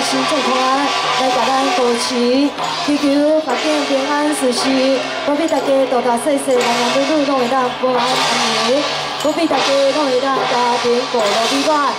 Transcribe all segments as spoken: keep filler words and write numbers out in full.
新政团来甲咱保持，祈求法境平安顺遂，保庇大家大大细细、男男女女拢会当平安安宁，保庇大家拢会当家庭和乐美满。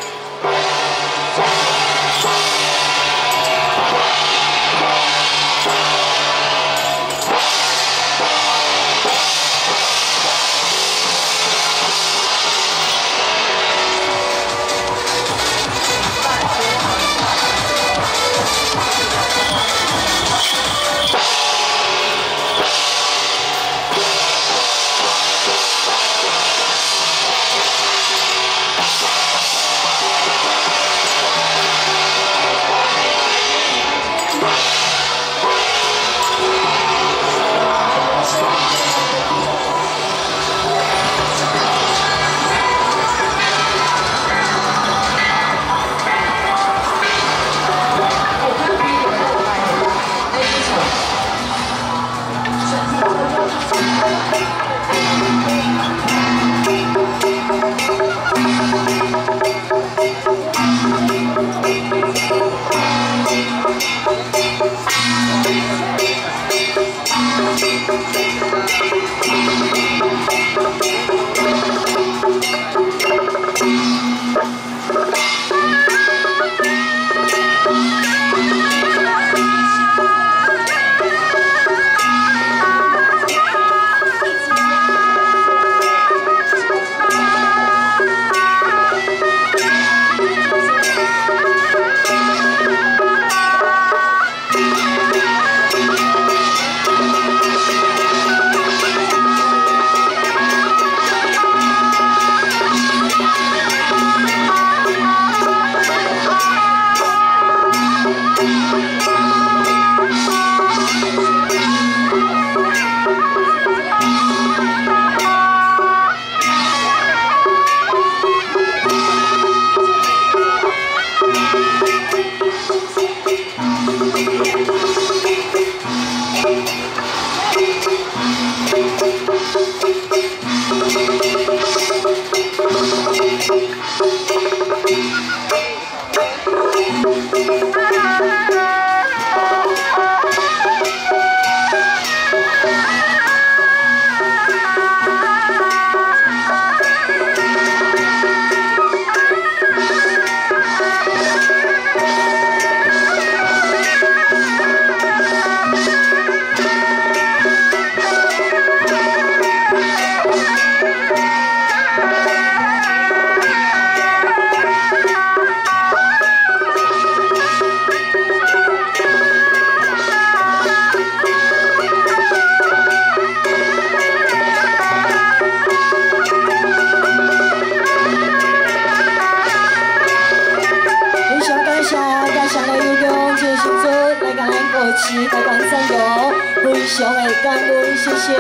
台湾战友，非常的感恩，谢谢。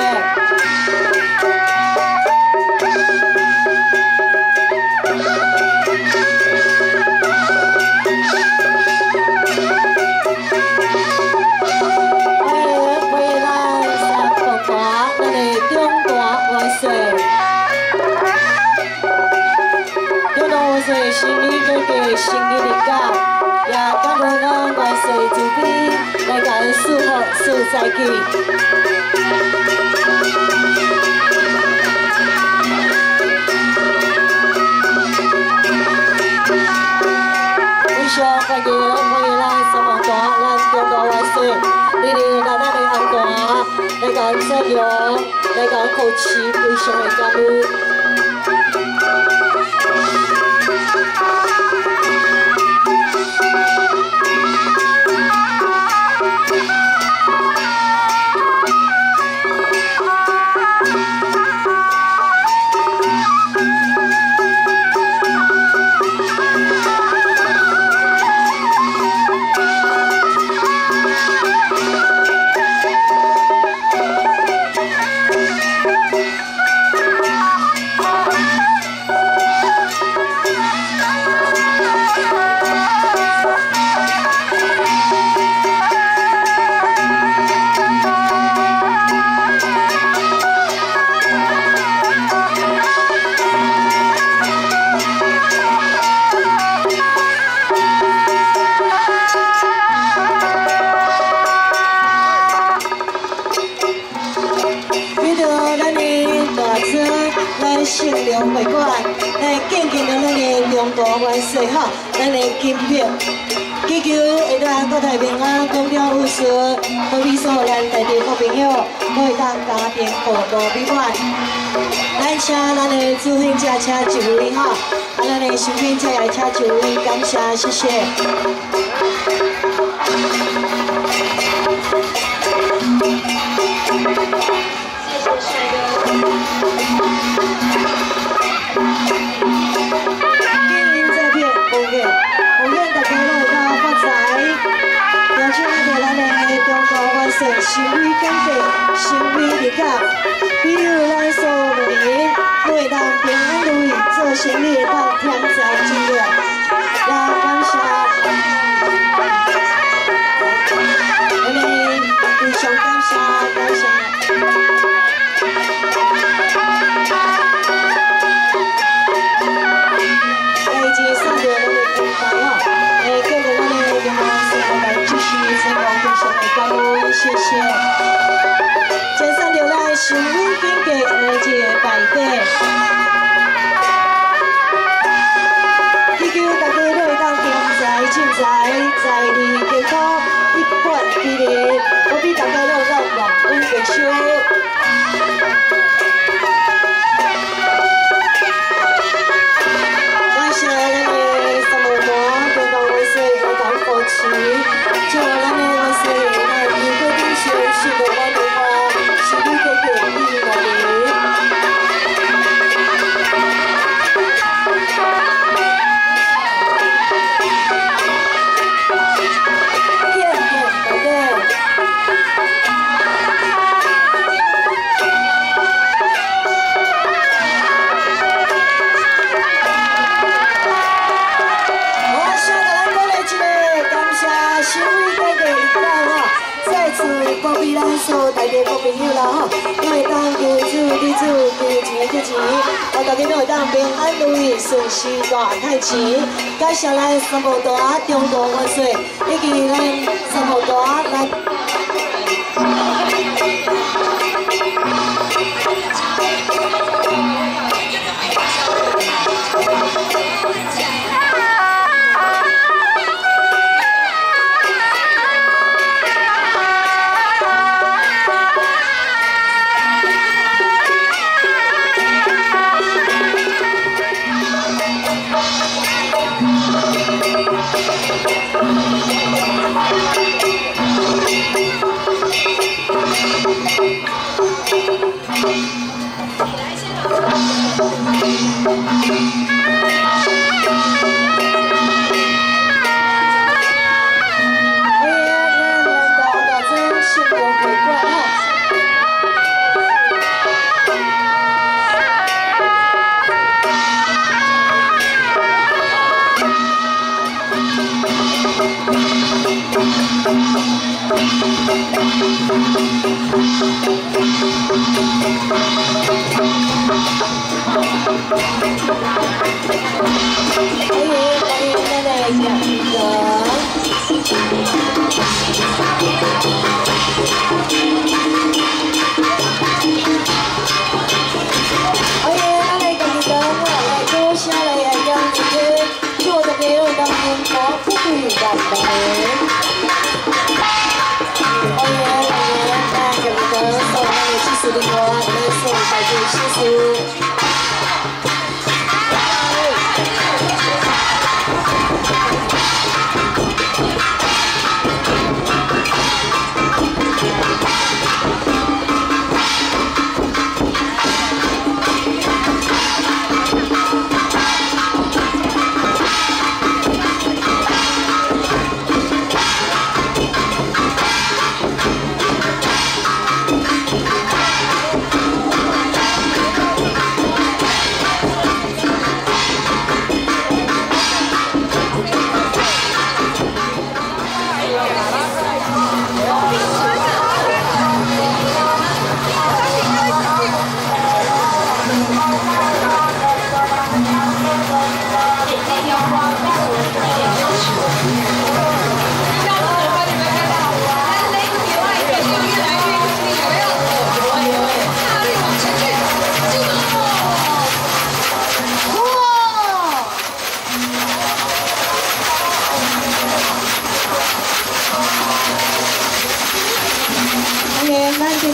欢迎欢迎咱三大大，咱的中大元帅，中大元帅新年哥哥新年日假，也感恩咱元帅助理。 来甲咱祝福祝再见。非常欢迎欢迎咱三万大咱中大元帅，你哋来咱的安大来甲咱赞扬，来甲咱鼓持，非常的感恩。 Bye. 中会馆来敬敬咱的中国元帅哈，咱的金票。祈求会当国泰平安，公平有序，好比说咱在地好朋友，会当家庭和睦美满。咱请咱的主婚者请就位哈，啊，咱的新婚者也请就位，感谢，谢谢。谢谢帅哥。金银这片红叶，红叶大家拢会当发财。邀请到咱的中国元帅，新威建设，新威立港，比如咱所有的人，都会当平安如意，做生意会当添财进来。也感谢，我们非常感谢，感谢。谢谢，前三条咱新威经过来这个拜拜，祈求大家都会当平财进财，财利健康一贯比例，我比大家都会当万分维修。感谢咱的三毛团中国元帅来当扶持，祝咱的元帅。是的，我的话，是你的决定而已。见面，宝贝。我下个来过来一个，感谢新威哥哥一代哈。再次鼓励咱所有大家好朋友啦吼，都会当求主地主求钱求钱，啊大家都会当平安如意，顺时大太钱。感谢咱三宝大中国元帅，以及咱三宝大来。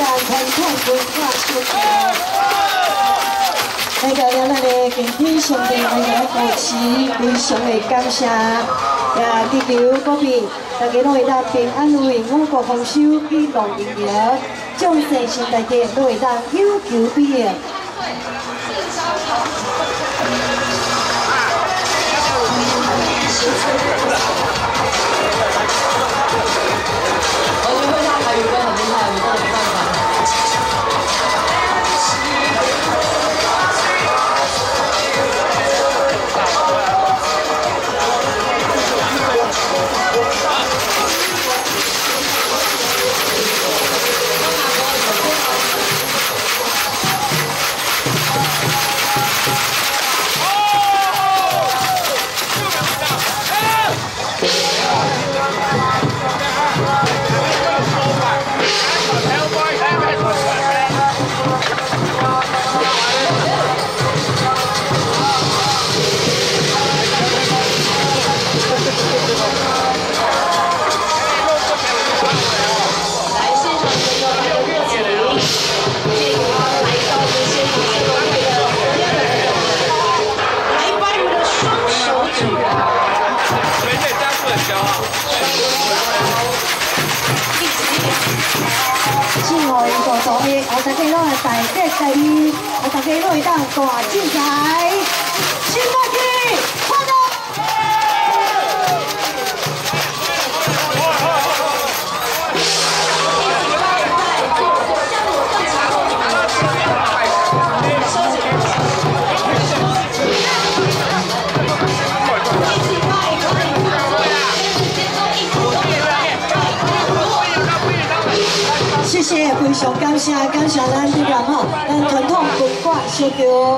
咱传统文化小学。那个咱咱的敬天上帝，那个扶持，非常的感谢。也祈求各位大家拢会当平安如意，五谷丰收，喜乐盈盈，众生心大家拢会当有求必应。 我觉得会唱台语歌很厉害，我真的没办法。 啊！大家拢会大吉大利，啊！大家拢会当大精彩，新大气，快乐！谢谢，非常感谢，感谢咱这个吼，咱传统文化小桥。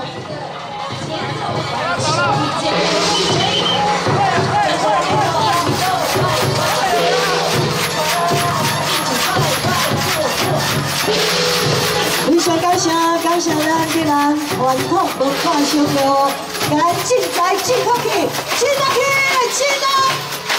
非常感谢，感谢咱这个传统文化小桥，咱精彩进口气，进得去，进得。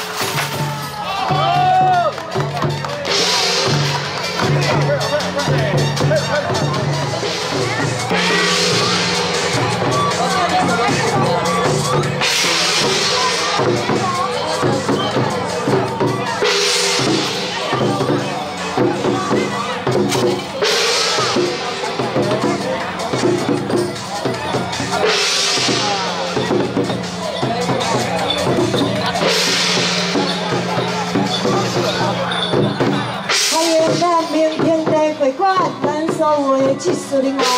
欢迎咱明天的会馆，咱所有的技术人员。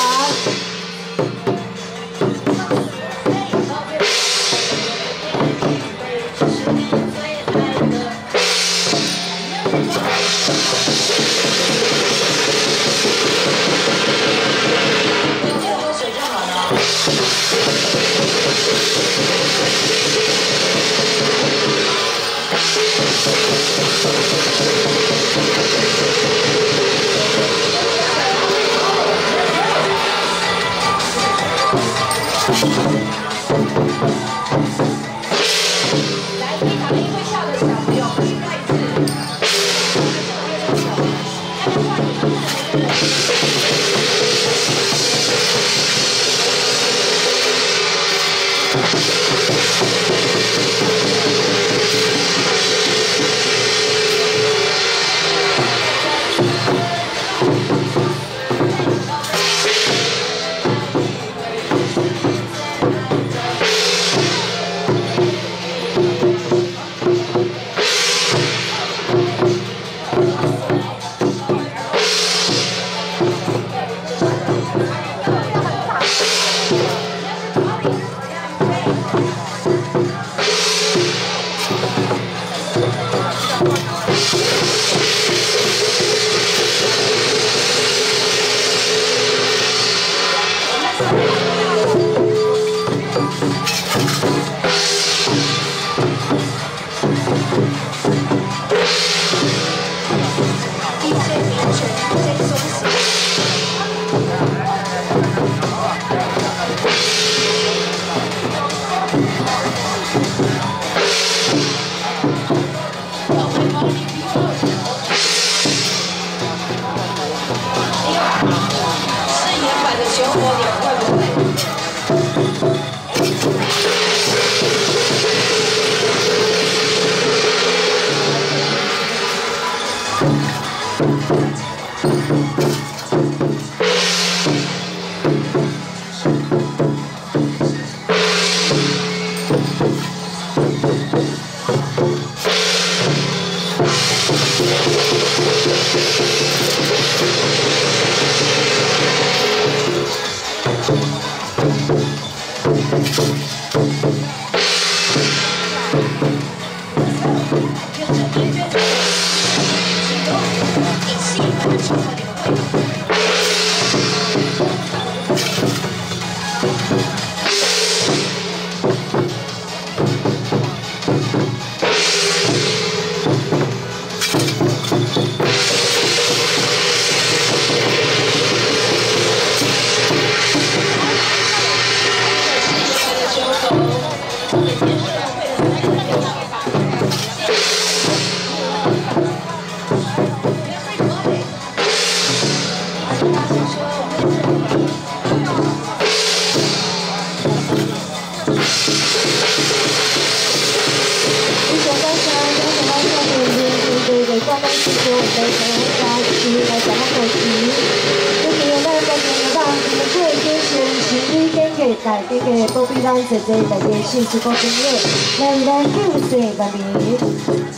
我们是做的生家事，来怎么过时？就是咱国民党过天前，心里坚决，大家个保庇咱姐姐，大家幸福过生日，人人有岁万年。